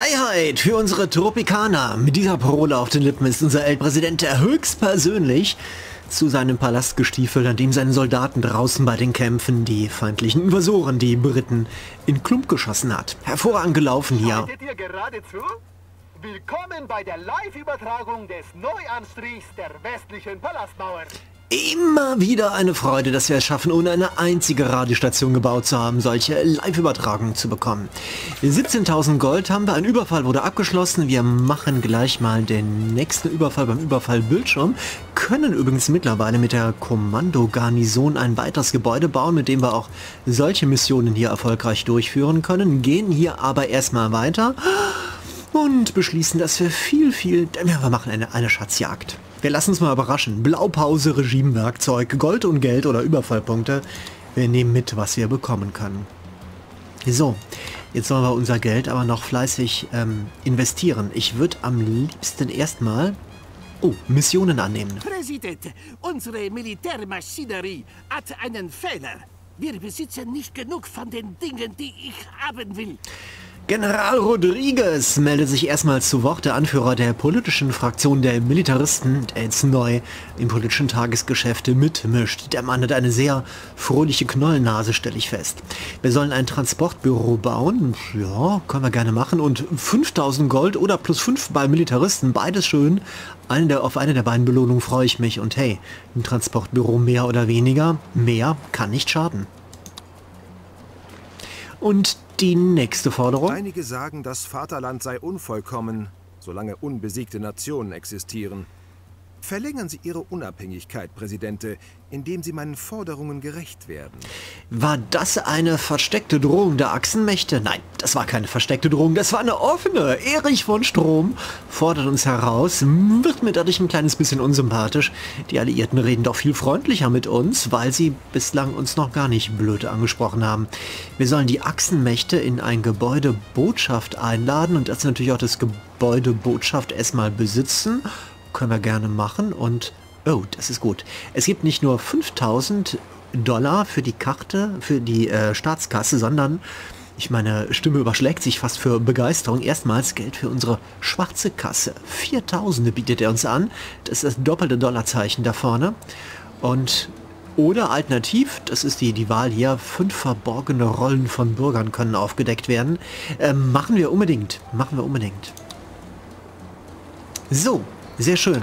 Freiheit für unsere Tropikaner. Mit dieser Parole auf den Lippen ist unser El-Präsident höchstpersönlich zu seinem Palast gestiefelt, an dem seine Soldaten draußen bei den Kämpfen die feindlichen Invasoren, die Briten, in Klump geschossen hat. Hervorragend gelaufen hier. Haltet ihr gerade zu? Willkommen bei der Live-Übertragung des Neuanstrichs der westlichen Palastmauer. Immer wieder eine Freude, dass wir es schaffen, ohne eine einzige Radiostation gebaut zu haben, solche Live-Übertragungen zu bekommen. 17.000 Gold haben wir, ein Überfall wurde abgeschlossen. Wir machen gleich mal den nächsten Überfall beim Überfallbildschirm. Können übrigens mittlerweile mit der Kommandogarnison ein weiteres Gebäude bauen, mit dem wir auch solche Missionen hier erfolgreich durchführen können. Gehen hier aber erstmal weiter und beschließen, dass wir wir machen eine Schatzjagd. Wir lassen uns mal überraschen. Blaupause, Regimewerkzeug, Gold und Geld oder Überfallpunkte. Wir nehmen mit, was wir bekommen können. So, jetzt sollen wir unser Geld aber noch fleißig investieren. Ich würde am liebsten erstmal Missionen annehmen. Präsident, unsere Militärmaschinerie hat einen Fehler. Wir besitzen nicht genug von den Dingen, die ich haben will. General Rodriguez meldet sich erstmals zu Wort, der Anführer der politischen Fraktion der Militaristen, der jetzt neu im politischen Tagesgeschäft mitmischt. Der Mann hat eine sehr fröhliche Knollennase, stelle ich fest. Wir sollen ein Transportbüro bauen, ja, können wir gerne machen, und 5.000 Gold oder plus 5 bei Militaristen, beides schön. Auf eine der beiden Belohnungen freue ich mich und hey, ein Transportbüro mehr oder weniger, mehr kann nicht schaden. Und die nächste Forderung. Einige sagen, das Vaterland sei unvollkommen, solange unbesiegte Nationen existieren. Verlängern Sie Ihre Unabhängigkeit, Präsidente, indem Sie meinen Forderungen gerecht werden. War das eine versteckte Drohung der Achsenmächte? Nein, das war keine versteckte Drohung, das war eine offene. Erich von Strom fordert uns heraus, wird mir dadurch ein kleines bisschen unsympathisch. Die Alliierten reden doch viel freundlicher mit uns, weil sie bislang uns noch gar nicht blöd angesprochen haben. Wir sollen die Achsenmächte in ein Gebäude Botschaft einladen und das natürlich auch das Gebäude Botschaft erstmal besitzen. Können wir gerne machen und, oh, das ist gut. Es gibt nicht nur 5.000 Dollar für die Karte, für die Staatskasse, sondern, meine Stimme überschlägt sich fast für Begeisterung, erstmals Geld für unsere schwarze Kasse. 4.000 bietet er uns an, das ist das doppelte Dollarzeichen da vorne. Und, oder alternativ, das ist die Wahl hier, 5 verborgene Rollen von Bürgern können aufgedeckt werden. Machen wir unbedingt. So. Sehr schön.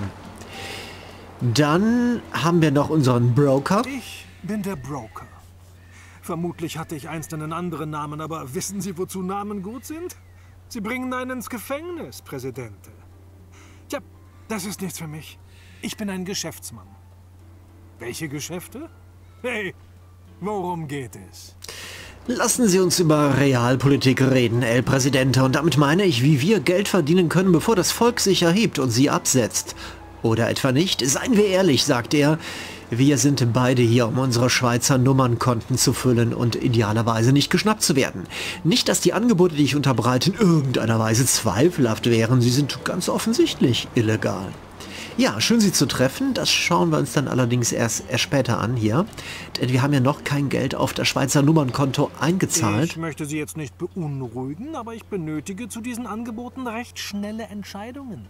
Dann haben wir noch unseren Broker. Ich bin der Broker. Vermutlich hatte ich einst einen anderen Namen, aber wissen Sie, wozu Namen gut sind? Sie bringen einen ins Gefängnis, Präsidente. Tja, das ist nichts für mich. Ich bin ein Geschäftsmann. Welche Geschäfte? Hey, worum geht es? Lassen Sie uns über Realpolitik reden, El Präsidente. Und damit meine ich, wie wir Geld verdienen können, bevor das Volk sich erhebt und sie absetzt. Oder etwa nicht? Seien wir ehrlich, sagt er. Wir sind beide hier, um unsere Schweizer Nummernkonten zu füllen und idealerweise nicht geschnappt zu werden. Nicht, dass die Angebote, die ich unterbreite, in irgendeiner Weise zweifelhaft wären. Sie sind ganz offensichtlich illegal. Ja, schön Sie zu treffen. Das schauen wir uns dann allerdings erst später an hier. Denn wir haben ja noch kein Geld auf das Schweizer Nummernkonto eingezahlt. Ich möchte Sie jetzt nicht beunruhigen, aber ich benötige zu diesen Angeboten recht schnelle Entscheidungen.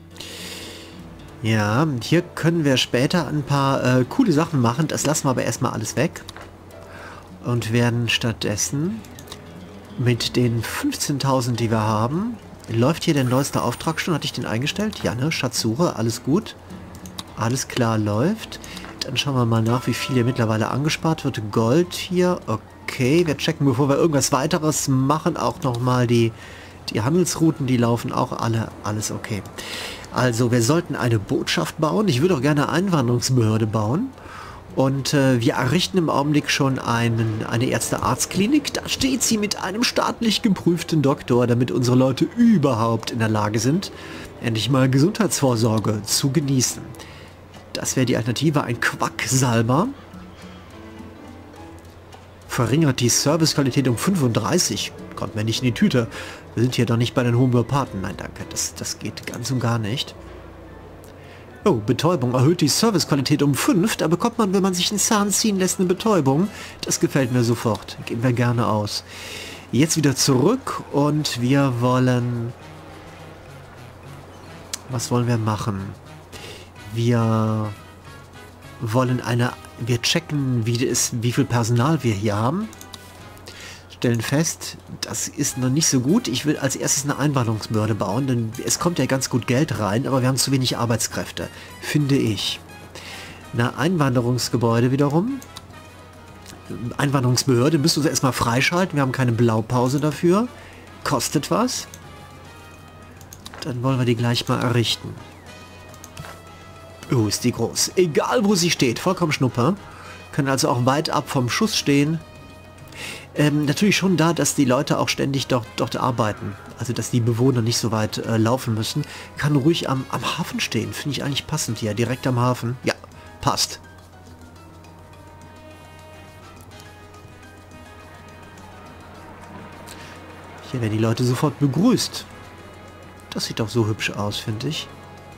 Ja, hier können wir später ein paar coole Sachen machen. Das lassen wir aber erstmal alles weg. Und werden stattdessen mit den 15.000, die wir haben... Läuft hier der neueste Auftrag schon? Hatte ich den eingestellt? Ja, ne? Schatzsuche, alles gut. Alles klar, läuft. Dann schauen wir mal nach, wie viel hier mittlerweile angespart wird. Gold hier, okay. Wir checken, bevor wir irgendwas weiteres machen, auch nochmal die Handelsrouten, die laufen auch alle, alles okay. Also, wir sollten eine Botschaft bauen. Ich würde auch gerne eine Einwanderungsbehörde bauen. Und wir errichten im Augenblick schon eine Ärzte-Arzt-Klinik. Da steht sie mit einem staatlich geprüften Doktor, damit unsere Leute überhaupt in der Lage sind, endlich mal Gesundheitsvorsorge zu genießen. Das wäre die Alternative, ein Quacksalber. Verringert die Servicequalität um 35. Kommt mir nicht in die Tüte. Wir sind hier doch nicht bei den Homöopathen. Nein, danke, das geht ganz und gar nicht. Oh, Betäubung erhöht die Servicequalität um 5. Da bekommt man, wenn man sich einen Zahn ziehen lässt, eine Betäubung. Das gefällt mir sofort. Geben wir gerne aus. Jetzt wieder zurück und wir wollen... Was wollen wir machen? Wir wollen wir checken, wie viel Personal wir hier haben. Stellen fest, das ist noch nicht so gut. Ich will als erstes eine Einwanderungsbehörde bauen, denn es kommt ja ganz gut Geld rein, aber wir haben zu wenig Arbeitskräfte, finde ich. Eine Einwanderungsgebäude wiederum. Einwanderungsbehörde müssen wir erstmal freischalten. Wir haben keine Blaupause dafür. Kostet was. Dann wollen wir die gleich mal errichten. Oh, ist die groß. Egal, wo sie steht. Vollkommen Schnuppe. Können also auch weit ab vom Schuss stehen. Natürlich schon da, dass die Leute auch ständig dort arbeiten. Also, dass die Bewohner nicht so weit laufen müssen. Kann ruhig am Hafen stehen. Finde ich eigentlich passend hier. Direkt am Hafen. Ja, passt. Hier werden die Leute sofort begrüßt. Das sieht doch so hübsch aus, finde ich.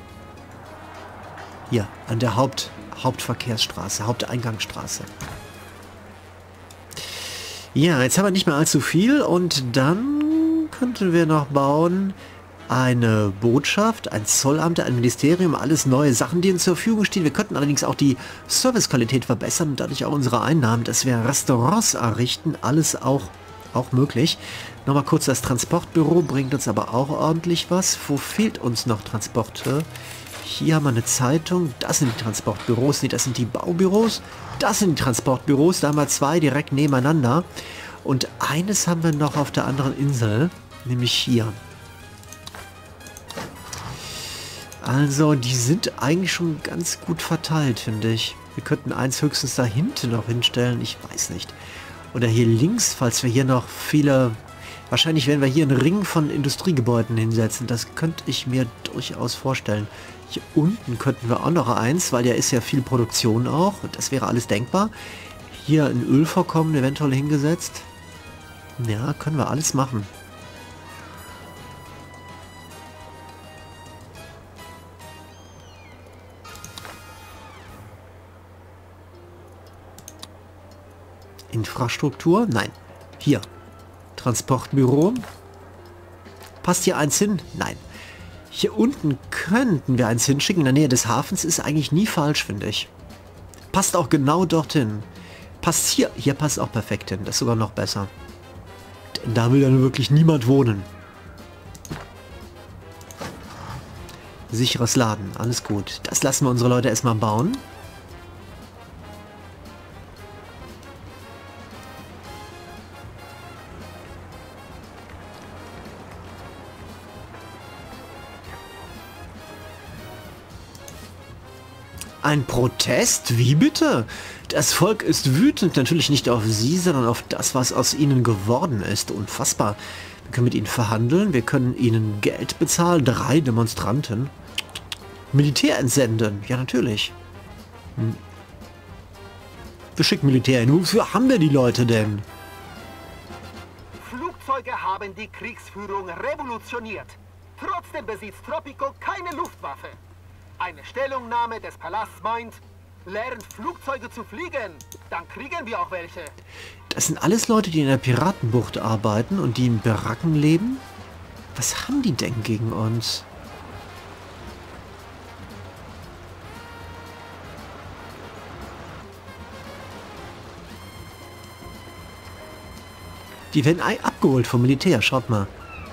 Hier, an der Hauptverkehrsstraße, Haupteingangsstraße. Ja, jetzt haben wir nicht mehr allzu viel und dann könnten wir noch bauen eine Botschaft, ein Zollamt, ein Ministerium, alles neue Sachen, die uns zur Verfügung stehen. Wir könnten allerdings auch die Servicequalität verbessern und dadurch auch unsere Einnahmen, dass wir Restaurants errichten, alles auch möglich. Nochmal kurz, das Transportbüro bringt uns aber auch ordentlich was. Wo fehlt uns noch Transporte? Hier haben wir eine Zeitung. Das sind die Transportbüros. Nee, das sind die Baubüros. Das sind die Transportbüros. Da haben wir zwei direkt nebeneinander. Und eines haben wir noch auf der anderen Insel. Nämlich hier. Also, die sind eigentlich schon ganz gut verteilt, finde ich. Wir könnten eins höchstens da hinten noch hinstellen. Ich weiß nicht. Oder hier links, falls wir hier noch viele... Wahrscheinlich werden wir hier einen Ring von Industriegebäuden hinsetzen. Das könnte ich mir durchaus vorstellen. Hier unten könnten wir auch noch eins, weil ja ist ja viel Produktion auch. Das wäre alles denkbar. Hier ein Ölvorkommen eventuell hingesetzt. Ja, können wir alles machen. Infrastruktur? Nein. Hier. Transportbüro. Passt hier eins hin? Nein. Hier unten könnten wir eins hinschicken. In der Nähe des Hafens ist eigentlich nie falsch, finde ich. Passt auch genau dorthin. Passt hier. Hier passt auch perfekt hin. Das ist sogar noch besser. Denn da will dann wirklich niemand wohnen. Sicheres Laden. Alles gut. Das lassen wir unsere Leute erstmal bauen. Ein Protest? Wie bitte? Das Volk ist wütend, natürlich nicht auf Sie, sondern auf das, was aus ihnen geworden ist. Unfassbar. Wir können mit ihnen verhandeln, wir können ihnen Geld bezahlen, 3 Demonstranten. Militär entsenden, ja natürlich. Wir schicken Militär hin. Wofür haben wir die Leute denn? Flugzeuge haben die Kriegsführung revolutioniert. Trotzdem besitzt Tropico keine Luftwaffe. Eine Stellungnahme des Palasts meint, lernt Flugzeuge zu fliegen, dann kriegen wir auch welche. Das sind alles Leute, die in der Piratenbucht arbeiten und die in Baracken leben? Was haben die denn gegen uns? Die werden abgeholt vom Militär, schaut mal.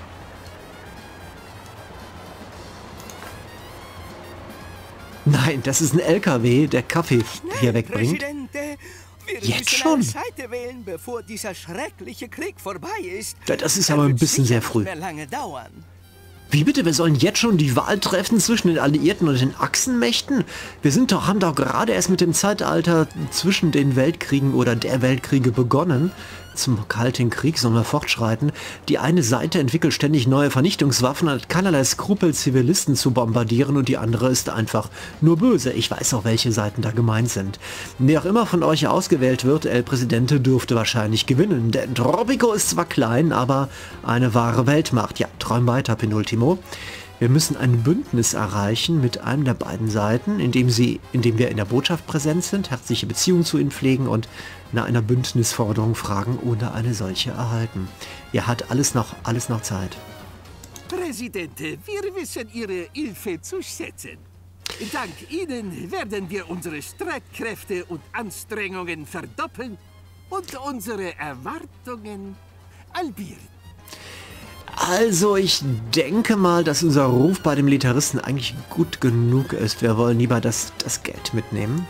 Nein, das ist ein LKW, der Kaffee hier wegbringt. Jetzt schon? Seite wählen, bevor dieser schreckliche Krieg vorbei ist. Ja, das ist aber ein bisschen sehr früh. Wie bitte? Wir sollen jetzt schon die Wahl treffen zwischen den Alliierten und den Achsenmächten? Wir haben doch gerade erst mit dem Zeitalter zwischen den Weltkriegen oder der Weltkriege begonnen. Zum Kalten Krieg sollen wir fortschreiten. Die eine Seite entwickelt ständig neue Vernichtungswaffen und hat keinerlei Skrupel, Zivilisten zu bombardieren und die andere ist einfach nur böse. Ich weiß auch, welche Seiten da gemeint sind. Wer auch immer von euch ausgewählt wird, El Presidente dürfte wahrscheinlich gewinnen, denn Tropico ist zwar klein, aber eine wahre Weltmacht. Ja, träum weiter, Penultimo. Wir müssen ein Bündnis erreichen mit einem der beiden Seiten, indem wir in der Botschaft präsent sind, herzliche Beziehungen zu ihnen pflegen und nach einer Bündnisforderung fragen oder eine solche erhalten. Ihr hat alles noch Zeit. Präsidente, wir wissen Ihre Hilfe zu schätzen. Dank Ihnen werden wir unsere Streitkräfte und Anstrengungen verdoppeln und unsere Erwartungen halbieren. Also, ich denke mal, dass unser Ruf bei den Militaristen eigentlich gut genug ist. Wir wollen lieber das Geld mitnehmen.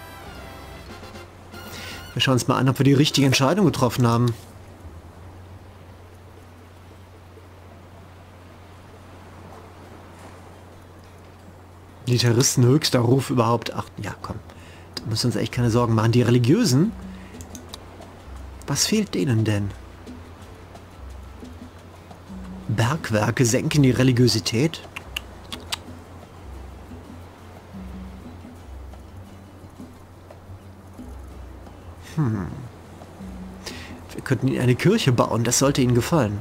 Wir schauen uns mal an, ob wir die richtige Entscheidung getroffen haben. Militaristen höchster Ruf überhaupt. Ach, ja, komm. Da müssen wir uns echt keine Sorgen machen. Die Religiösen? Was fehlt denen denn? Bergwerke senken die Religiosität? Wir könnten ihnen eine Kirche bauen, das sollte ihnen gefallen.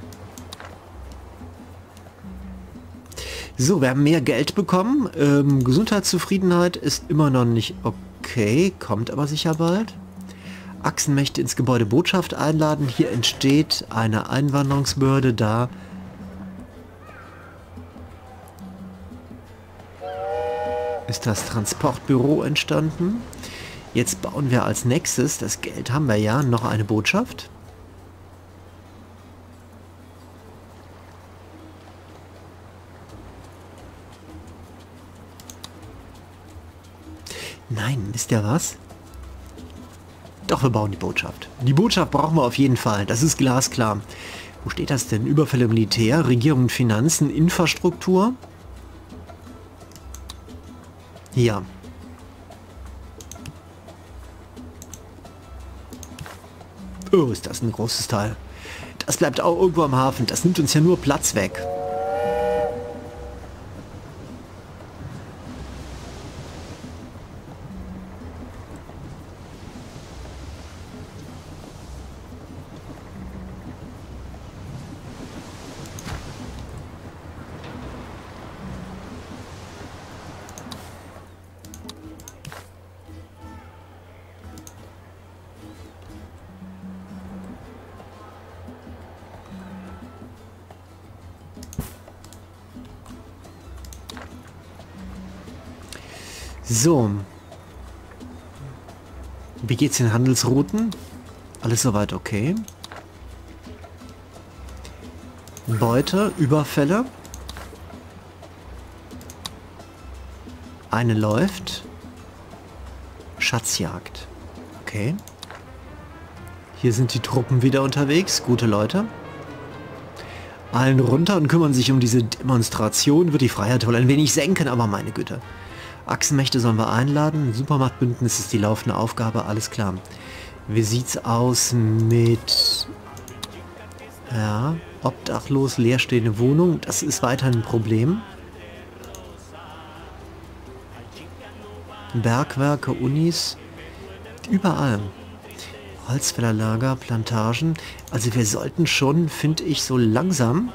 So, wir haben mehr Geld bekommen. Gesundheitszufriedenheit ist immer noch nicht okay, kommt aber sicher bald. Achsenmächte ins Gebäude Botschaft einladen. Hier entsteht eine Einwanderungsbehörde da. Ist das Transportbüro entstanden. Jetzt bauen wir als nächstes, das Geld haben wir ja, noch eine Botschaft. Nein, wisst ihr was? Doch, wir bauen die Botschaft. Die Botschaft brauchen wir auf jeden Fall, das ist glasklar. Wo steht das denn? Überfälle Militär, Regierung und Finanzen, Infrastruktur? Hier. Oh, ist das ein großes Teil. Das bleibt auch irgendwo am Hafen. Das nimmt uns ja nur Platz weg. So. Wie geht's den Handelsrouten? Alles soweit okay. Beute, Überfälle. Eine läuft. Schatzjagd. Okay. Hier sind die Truppen wieder unterwegs. Gute Leute. Allen runter und kümmern sich um diese Demonstration. Wird die Freiheit wohl ein wenig senken, aber meine Güte. Achsenmächte sollen wir einladen. Supermachtbündnis ist die laufende Aufgabe, alles klar. Wie sieht's aus mit... Ja, obdachlos, leerstehende Wohnung. Das ist weiterhin ein Problem. Bergwerke, Unis, überall. Holzfällerlager, Plantagen. Also wir sollten schon, finde ich, so langsam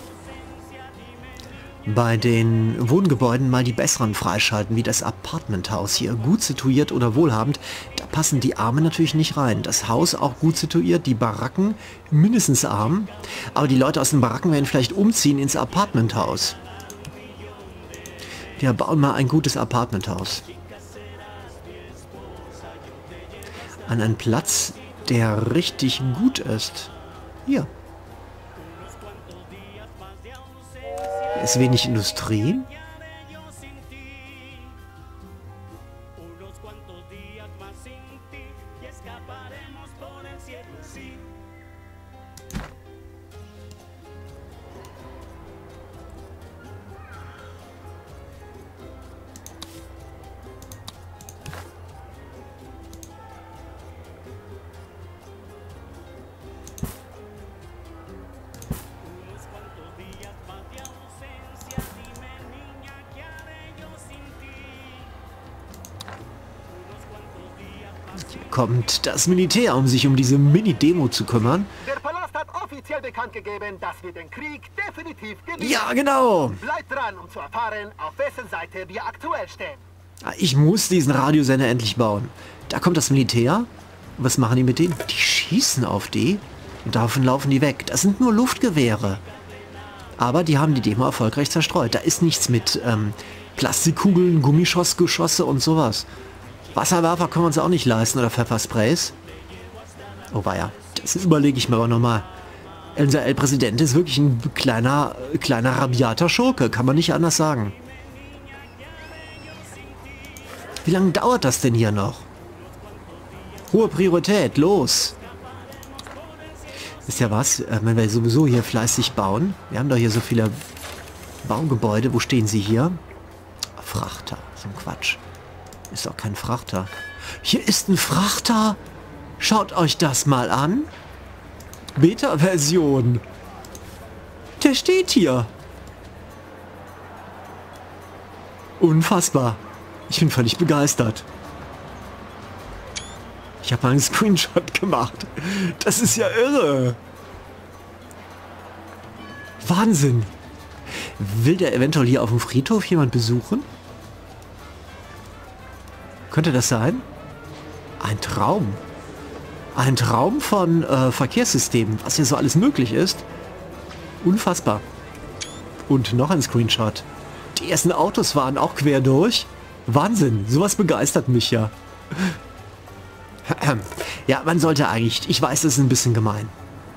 bei den Wohngebäuden mal die besseren freischalten, wie das Apartmenthaus hier. Gut situiert oder wohlhabend, da passen die Armen natürlich nicht rein. Das Haus auch gut situiert, die Baracken mindestens arm. Aber die Leute aus den Baracken werden vielleicht umziehen ins Apartmenthaus. Wir bauen mal ein gutes Apartmenthaus. An einen Platz, der richtig gut ist. Hier. Ist wenig Industrie. Kommt das Militär, um sich um diese Mini-Demo zu kümmern. Der Palast hat offiziell bekannt gegeben, dass wir den Krieg definitiv gewinnen. Ja, genau. Bleibt dran, um zu erfahren, auf wessen Seite wir aktuell stehen. Ich muss diesen Radiosender endlich bauen. Da kommt das Militär. Was machen die mit denen? Die schießen auf die. Und davon laufen die weg. Das sind nur Luftgewehre. Aber die haben die Demo erfolgreich zerstreut. Da ist nichts mit Plastikkugeln, Gummischossgeschosse und sowas. Wasserwerfer können wir uns auch nicht leisten oder Pfeffersprays. Oh weia, das überlege ich mir aber nochmal. Unser El Präsident ist wirklich ein kleiner rabiater Schurke, kann man nicht anders sagen. Wie lange dauert das denn hier noch? Hohe Priorität, los! Wisst ihr was, wenn wir sowieso hier fleißig bauen, wir haben doch hier so viele Baugebäude, wo stehen sie hier? Frachter, so ein Quatsch. Ist doch kein Frachter. Hier ist ein Frachter! Schaut euch das mal an! Beta-Version! Der steht hier! Unfassbar! Ich bin völlig begeistert. Ich habe mal einen Screenshot gemacht. Das ist ja irre. Wahnsinn. Will der eventuell hier auf dem Friedhof jemand besuchen? Könnte das sein? Ein Traum. Ein Traum von Verkehrssystemen, was hier so alles möglich ist. Unfassbar. Und noch ein Screenshot. Die ersten Autos fahren auch quer durch. Wahnsinn, sowas begeistert mich ja. Ja, man sollte eigentlich... Ich weiß, das ist ein bisschen gemein.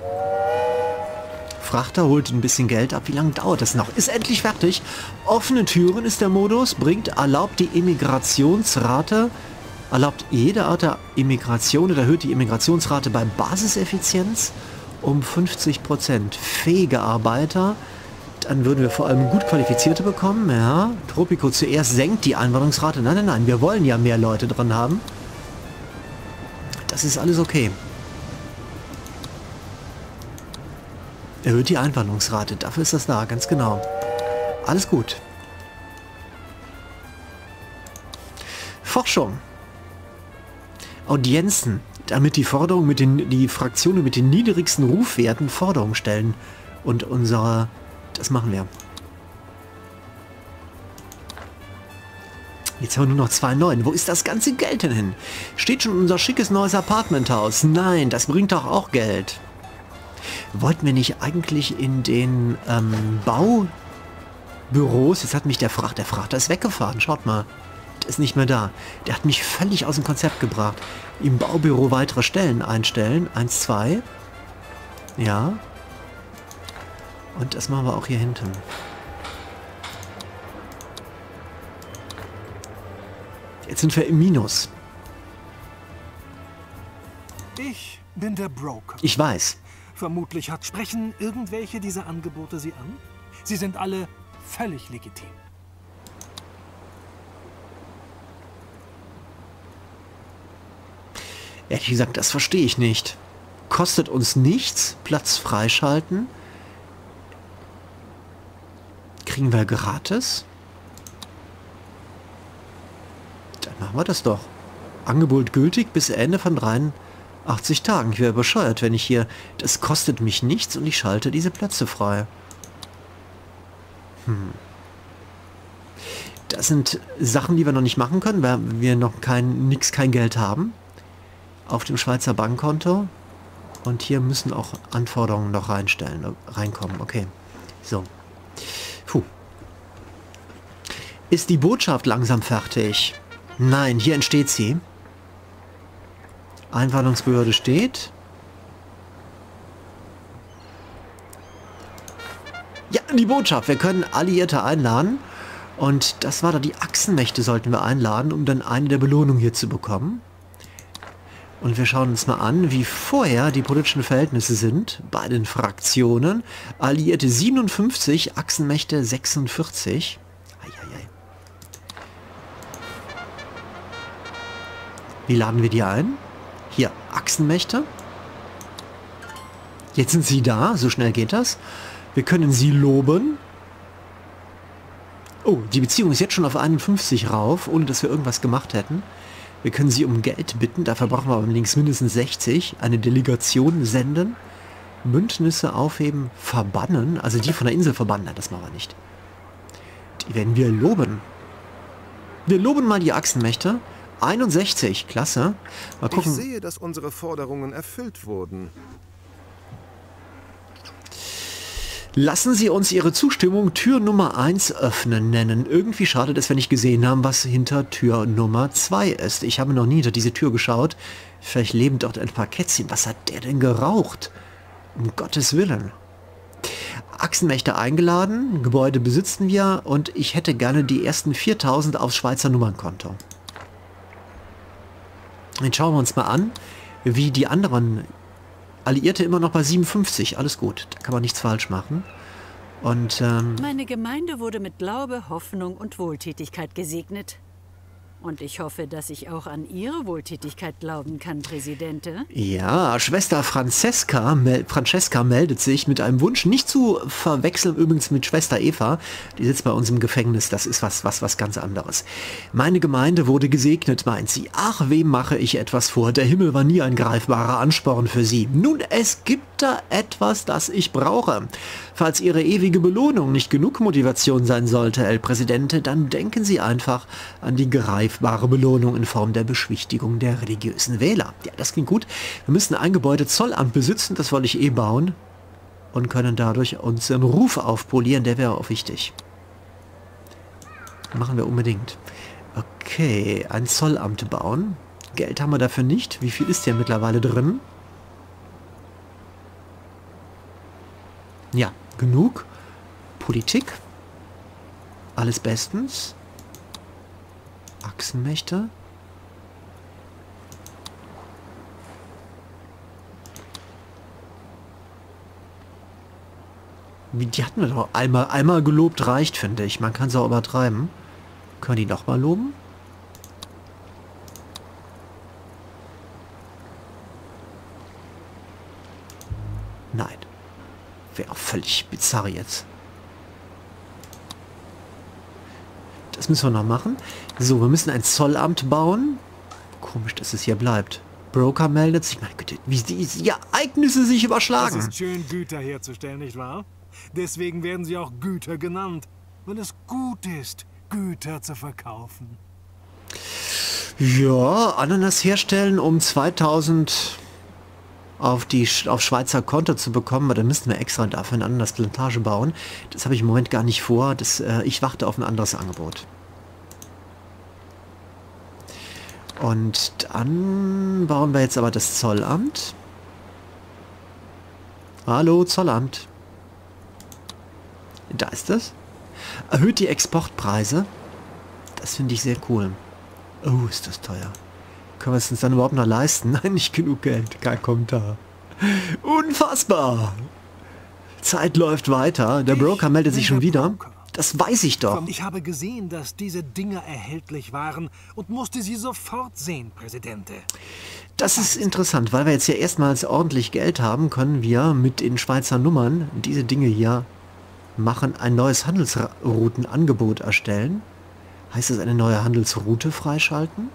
Frachter holt ein bisschen Geld ab. Wie lange dauert das noch? Ist endlich fertig. Offene Türen ist der Modus. Erlaubt die Immigrationsrate... Erlaubt jede Art der Immigration oder erhöht die Immigrationsrate bei Basiseffizienz um 50%. Fähige Arbeiter... Dann würden wir vor allem gut Qualifizierte bekommen. Ja, Tropico zuerst senkt die Einwanderungsrate. Nein, nein, nein. Wir wollen ja mehr Leute drin haben. Das ist alles okay. Erhöht die Einwanderungsrate. Dafür ist das da, ganz genau. Alles gut. Forschung. Audienzen. Damit die Forderungen die Fraktionen mit den niedrigsten Rufwerten Forderungen stellen. Und unsere... Das machen wir. Jetzt haben wir nur noch 2,9. Wo ist das ganze Geld denn hin? Steht schon unser schickes neues Apartmenthaus. Nein, das bringt doch auch Geld. Wollten wir nicht eigentlich in den Baubüros... Jetzt hat mich der Frachter ist weggefahren. Schaut mal. Der ist nicht mehr da. Der hat mich völlig aus dem Konzept gebracht. Im Baubüro weitere Stellen einstellen. 1, 2. Ja. Und das machen wir auch hier hinten. Jetzt sind wir im Minus. Ich bin der Broker. Ich weiß. Vermutlich sprechen irgendwelche dieser Angebote Sie an? Sie sind alle völlig legitim. Ehrlich gesagt, das verstehe ich nicht. Kostet uns nichts, Platz freischalten. Kriegen wir gratis? Dann machen wir das doch. Angebot gültig bis Ende von 83 Tagen. Ich wäre bescheuert, wenn ich hier... Das kostet mich nichts und ich schalte diese Plätze frei. Das sind Sachen, die wir noch nicht machen können, weil wir noch kein Geld haben. Auf dem Schweizer Bankkonto. Und hier müssen auch Anforderungen noch reinkommen. Okay. So. Puh. Ist die Botschaft langsam fertig? Nein, hier entsteht sie. Einwanderungsbehörde steht. Ja, die Botschaft. Wir können Alliierte einladen. Und das war da, die Achsenmächte sollten wir einladen, um dann eine der Belohnungen hier zu bekommen. Und wir schauen uns mal an, wie vorher die politischen Verhältnisse sind bei den Fraktionen. Alliierte 57, Achsenmächte 46. Eieiei. Wie laden wir die ein? Hier, Achsenmächte. Jetzt sind sie da, so schnell geht das. Wir können sie loben. Oh, die Beziehung ist jetzt schon auf 51 rauf, ohne dass wir irgendwas gemacht hätten. Wir können sie um Geld bitten, dafür brauchen wir aber links mindestens 60. Eine Delegation senden. Bündnisse aufheben, verbannen. Also die von der Insel verbannen, das machen wir nicht. Die werden wir loben. Wir loben mal die Achsenmächte. 61, klasse. Mal gucken. Ich sehe, dass unsere Forderungen erfüllt wurden. Lassen Sie uns Ihre Zustimmung Tür Nummer 1 öffnen nennen. Irgendwie schade, dass wir nicht gesehen haben, was hinter Tür Nummer 2 ist. Ich habe noch nie hinter diese Tür geschaut. Vielleicht leben dort ein paar Kätzchen. Was hat der denn geraucht? Um Gottes Willen. Achsenmächte eingeladen, Gebäude besitzen wir und ich hätte gerne die ersten 4000 aufs Schweizer Nummernkonto. Jetzt schauen wir uns mal an, wie die anderen Alliierte immer noch bei 57. Alles gut, da kann man nichts falsch machen. Und meine Gemeinde wurde mit Glaube, Hoffnung und Wohltätigkeit gesegnet. Und ich hoffe, dass ich auch an Ihre Wohltätigkeit glauben kann, Präsidente. ja, Schwester Francesca meldet sich mit einem Wunsch, nicht zu verwechseln übrigens mit Schwester Eva. Die sitzt bei uns im Gefängnis, das ist was ganz anderes. Meine Gemeinde wurde gesegnet, meint sie. Ach, wem mache ich etwas vor? Der Himmel war nie ein greifbarer Ansporn für sie. Nun, es gibt da etwas, das ich brauche. Falls Ihre ewige Belohnung nicht genug Motivation sein sollte, El Presidente, dann denken Sie einfach an die greifbare Belohnung in Form der Beschwichtigung der religiösen Wähler. Ja, das klingt gut. Wir müssen ein Gebäude Zollamt besitzen, das wollte ich bauen. Und können dadurch unseren Ruf aufpolieren, der wäre auch wichtig. Machen wir unbedingt. Okay, ein Zollamt bauen. Geld haben wir dafür nicht. Wie viel ist hier mittlerweile drin? Ja, genug. Politik. Alles bestens. Achsenmächte. Die hatten wir doch einmal gelobt, reicht, finde ich. Man kann es auch übertreiben. Können die nochmal loben? Nein. Wäre auch völlig bizarr jetzt. Das müssen wir noch machen. So, wir müssen ein Zollamt bauen. Komisch, dass es hier bleibt. Broker meldet sich. Meine Güte, wie die Ereignisse sich überschlagen. Es ist schön, Güter herzustellen, nicht wahr? Deswegen werden sie auch Güter genannt, weil es gut ist, Güter zu verkaufen. Ja, Ananas herstellen, um 2000 auf Schweizer Konto zu bekommen, aber dann müssten wir extra dafür eine Ananasplantage bauen. Das habe ich im Moment gar nicht vor. Ich warte auf ein anderes Angebot. Und dann bauen wir jetzt aber das Zollamt. Hallo, Zollamt. Da ist es. Erhöht die Exportpreise. Das finde ich sehr cool. Oh, ist das teuer. Können wir es uns dann überhaupt noch leisten? Nein, nicht genug Geld. Kein Kommentar. Unfassbar. Zeit läuft weiter. Der Broker meldet sich schon wieder. Das weiß ich doch. Ich habe gesehen, dass diese Dinger erhältlich waren und musste sie sofort sehen, Präsidente. Das ist interessant, weil wir jetzt ja erstmals ordentlich Geld haben, können wir mit den Schweizer Nummern diese Dinge hier machen, ein neues Handelsroutenangebot erstellen. Heißt das eine neue Handelsroute freischalten?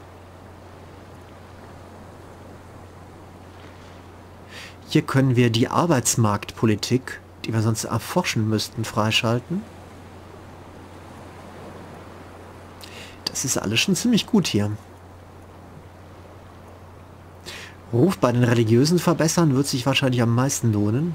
Hier können wir die Arbeitsmarktpolitik, die wir sonst erforschen müssten, freischalten. Das ist alles schon ziemlich gut hier. Ruf bei den Religiösen verbessern wird sich wahrscheinlich am meisten lohnen.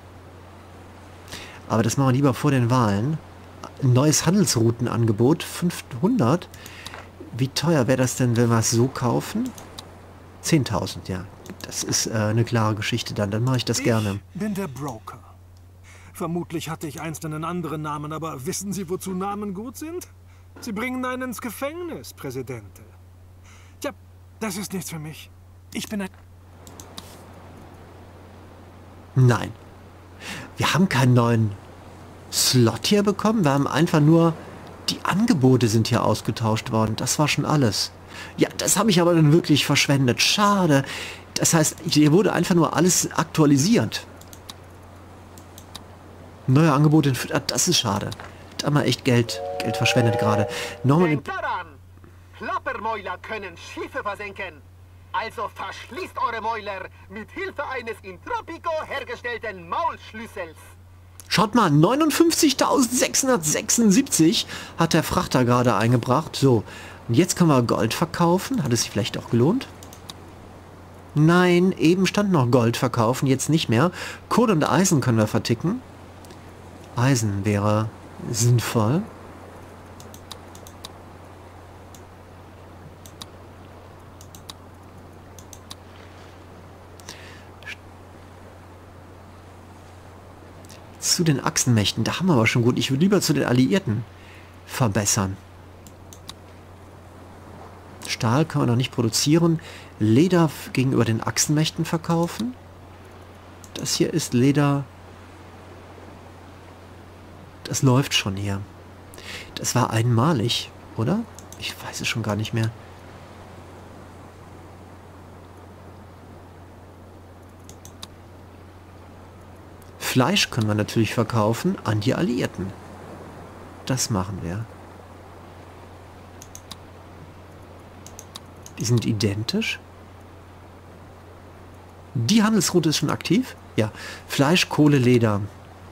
Aber das machen wir lieber vor den Wahlen. Ein neues Handelsroutenangebot, 500. Wie teuer wäre das denn, wenn wir es so kaufen? 10.000, ja. Das ist eine klare Geschichte dann. Dann mache ich das gerne. Ich bin der Broker. Vermutlich hatte ich einst einen anderen Namen, aber wissen Sie, wozu Namen gut sind? Sie bringen einen ins Gefängnis, Präsidente. Tja, das ist nichts für mich. Ich bin ein... Nein. Wir haben keinen neuen Slot hier bekommen. Wir haben einfach nur... Die Angebote sind hier ausgetauscht worden. Das war schon alles. Ja, das habe ich aber dann wirklich verschwendet. Schade. Das heißt, hier wurde einfach nur alles aktualisiert. Neue Angebote... Das ist schade. Da haben wir echt Geld verschwendet gerade. Nochmal... Denkt daran! Klappermäuler können Schiffe versenken. Also verschließt eure Mäuler mit Hilfe eines in Tropico hergestellten Maulschlüssels. Schaut mal, 59.676 hat der Frachter gerade eingebracht. So, und jetzt können wir Gold verkaufen. Hat es sich vielleicht auch gelohnt? Nein, eben stand noch Gold verkaufen, jetzt nicht mehr. Kohle und Eisen können wir verticken. Eisen wäre sinnvoll. Zu den Achsenmächten, da haben wir aber schon gut. Ich würde lieber zu den Alliierten verbessern. Stahl können wir noch nicht produzieren. Leder gegenüber den Achsenmächten verkaufen. Das hier ist Leder. Das läuft schon hier. Das war einmalig, oder? Ich weiß es schon gar nicht mehr. Fleisch können wir natürlich verkaufen an die Alliierten. Das machen wir. Die sind identisch. Die Handelsroute ist schon aktiv. Ja, Fleisch, Kohle, Leder.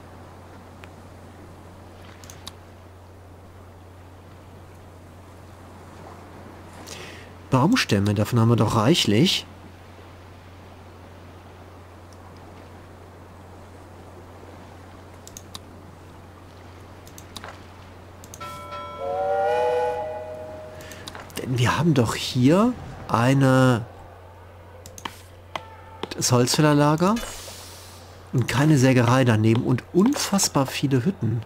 Baumstämme, davon haben wir doch reichlich. Denn wir haben doch hier das Holzfällerlager und keine Sägerei daneben und unfassbar viele Hütten.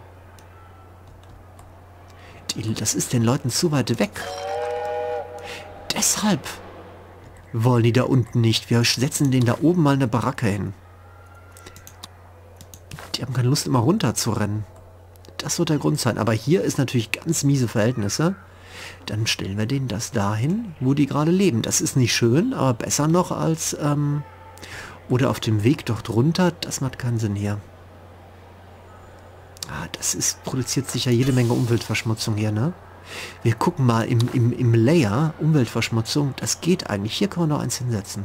Das ist den Leuten zu weit weg. Deshalb wollen die da unten nicht. Wir setzen denen da oben mal eine Baracke hin. Die haben keine Lust, immer runter zu rennen. Das wird der Grund sein. Aber hier ist natürlich ganz miese Verhältnisse. Dann stellen wir denen das dahin, wo die gerade leben. Das ist nicht schön, aber besser noch als... oder auf dem Weg dort runter. Das macht keinen Sinn hier. Ah, produziert sicher jede Menge Umweltverschmutzung hier, ne? Wir gucken mal im Layer, Umweltverschmutzung, das geht eigentlich. Hier können wir noch eins hinsetzen.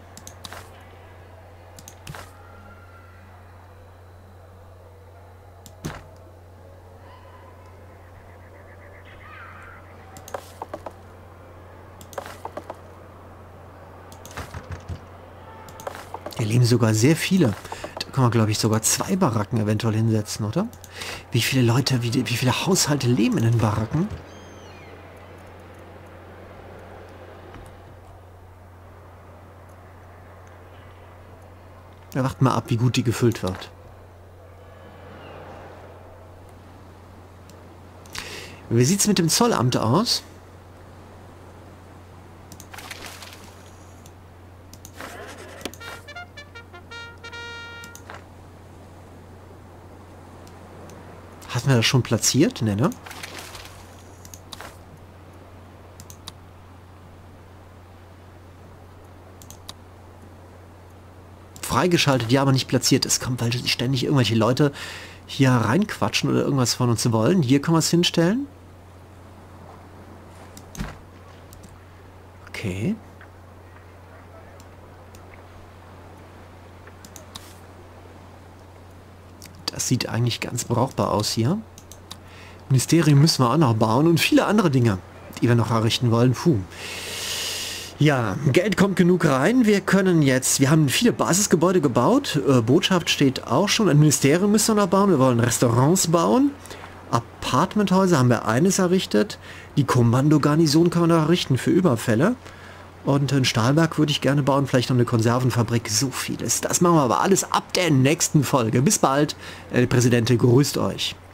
Hier leben sogar sehr viele. Da können wir, glaube ich, sogar 2 Baracken eventuell hinsetzen, oder? Wie viele Leute, wie viele Haushalte leben in den Baracken? Wir warten mal ab, wie gut die gefüllt wird. Wie sieht es mit dem Zollamt aus? Hatten wir das schon platziert? Ne? Freigeschaltet, ja, aber nicht platziert. Es kommt, weil ständig irgendwelche Leute hier reinquatschen oder irgendwas von uns wollen. Hier können wir es hinstellen. Okay. Das sieht eigentlich ganz brauchbar aus hier. Ministerium müssen wir auch noch bauen und viele andere Dinge, die wir noch errichten wollen. Puh. Ja, Geld kommt genug rein. Wir haben viele Basisgebäude gebaut. Botschaft steht auch schon. Ein Ministerium müssen wir noch bauen. Wir wollen Restaurants bauen. Apartmenthäuser haben wir eines errichtet. Die Kommandogarnison können wir noch errichten für Überfälle. Und ein Stahlberg würde ich gerne bauen. Vielleicht noch eine Konservenfabrik. So vieles. Das machen wir aber alles ab der nächsten Folge. Bis bald. El Presidente grüßt euch.